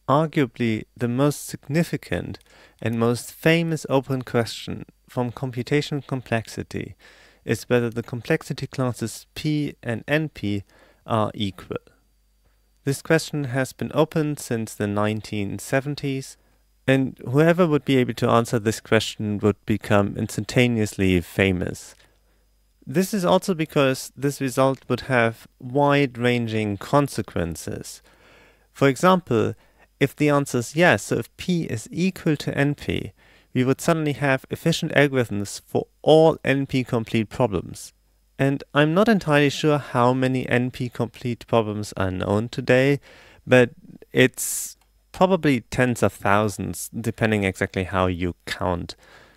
arguably the most significant and most famous open question from computational complexity is whether the complexity classes P and NP are equal. This question has been open since the 1970s, and whoever would be able to answer this question would become instantaneously famous. This is also because this result would have wide-ranging consequences. For example, if the answer is yes, so if P is equal to NP, we would suddenly have efficient algorithms for all NP-complete problems. And I'm not entirely sure how many NP-complete problems are known today, but it's probably tens of thousands, depending exactly how you count.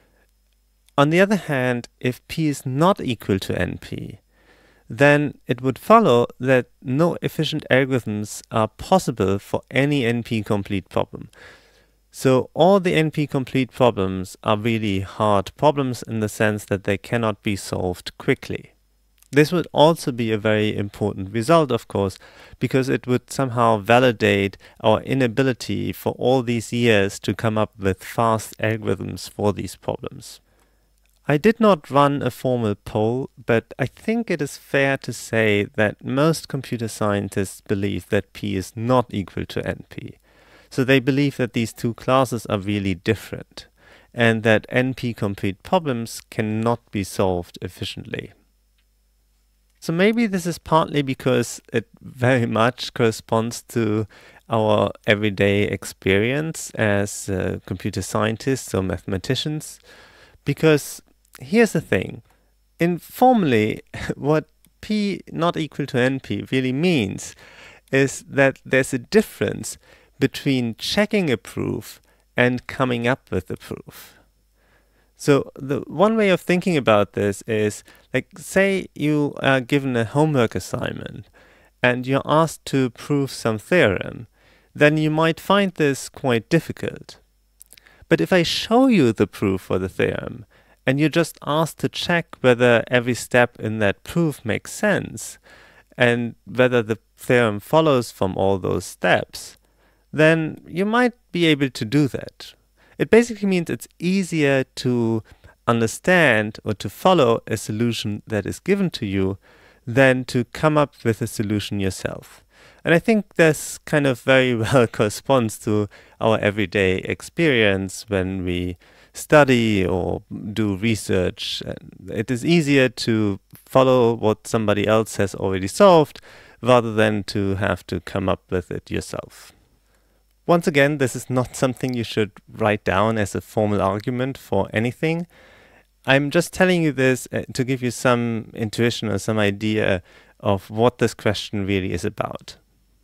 On the other hand, if P is not equal to NP, then it would follow that no efficient algorithms are possible for any NP-complete problem. So all the NP-complete problems are really hard problems in the sense that they cannot be solved quickly. This would also be a very important result, of course, because it would somehow validate our inability for all these years to come up with fast algorithms for these problems. I did not run a formal poll, but I think it is fair to say that most computer scientists believe that P is not equal to NP. So they believe that these two classes are really different, and that NP-complete problems cannot be solved efficiently. So maybe this is partly because it very much corresponds to our everyday experience as computer scientists or mathematicians, because here's the thing. Informally, what P not equal to NP really means is that there's a difference between checking a proof and coming up with a proof. So the one way of thinking about this is, like, say you are given a homework assignment and you're asked to prove some theorem, then you might find this quite difficult. But if I show you the proof for the theorem, and you're just asked to check whether every step in that proof makes sense, and whether the theorem follows from all those steps, then you might be able to do that. It basically means it's easier to understand or to follow a solution that is given to you than to come up with a solution yourself. And I think this kind of very well corresponds to our everyday experience when we study or do research. It is easier to follow what somebody else has already solved rather than to have to come up with it yourself. Once again, this is not something you should write down as a formal argument for anything. I'm just telling you this to give you some intuition or some idea of what this question really is about.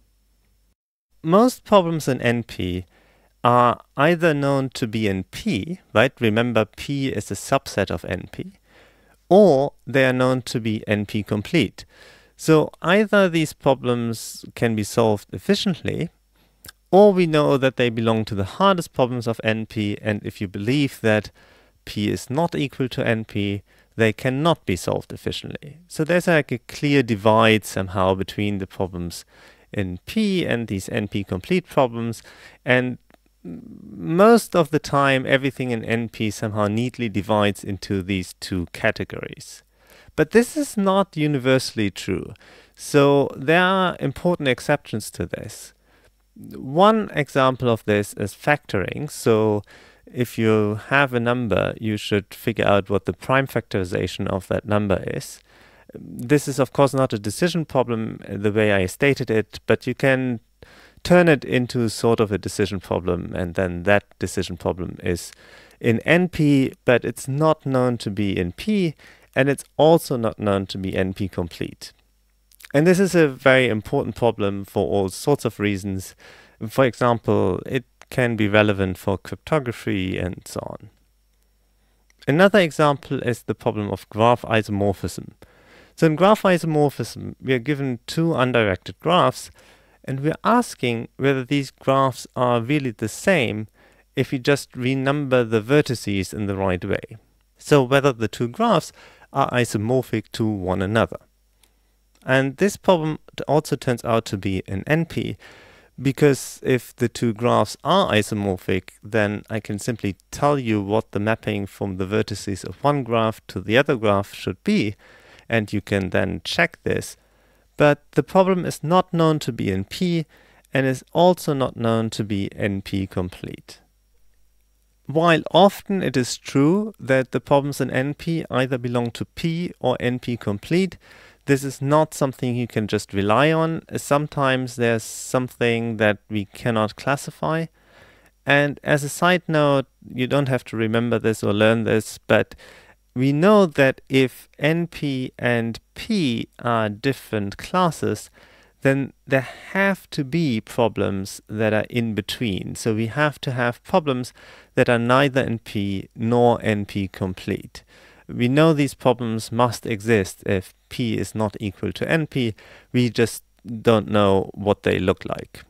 Most problems in NP are either known to be in P, right? Remember, P is a subset of NP, or they are known to be NP complete. So either these problems can be solved efficiently, or we know that they belong to the hardest problems of NP, and if you believe that P is not equal to NP, they cannot be solved efficiently. So there's like a clear divide somehow between the problems in P and these NP complete problems, and most of the time everything in NP somehow neatly divides into these two categories. But this is not universally true. So there are important exceptions to this. One example of this is factoring. So if you have a number, you should figure out what the prime factorization of that number is. This is of course not a decision problem the way I stated it, but you can turn it into sort of a decision problem, and then that decision problem is in NP, but it's not known to be in P, and it's also not known to be NP complete. And this is a very important problem for all sorts of reasons. For example, it can be relevant for cryptography and so on. Another example is the problem of graph isomorphism. So in graph isomorphism, we are given two undirected graphs, and we're asking whether these graphs are really the same if you just renumber the vertices in the right way. So whether the two graphs are isomorphic to one another. And this problem also turns out to be in NP, Because if the two graphs are isomorphic, then I can simply tell you what the mapping from the vertices of one graph to the other graph should be, and you can then check this. But the problem is not known to be in P, and is also not known to be NP complete. While often it is true that the problems in NP either belong to P or NP complete, this is not something you can just rely on. Sometimes there's something that we cannot classify. And as a side note, you don't have to remember this or learn this, but we know that if NP and P are different classes, then there have to be problems that are in between. So we have to have problems that are neither NP nor NP complete. We know these problems must exist if P is not equal to NP. We just don't know what they look like.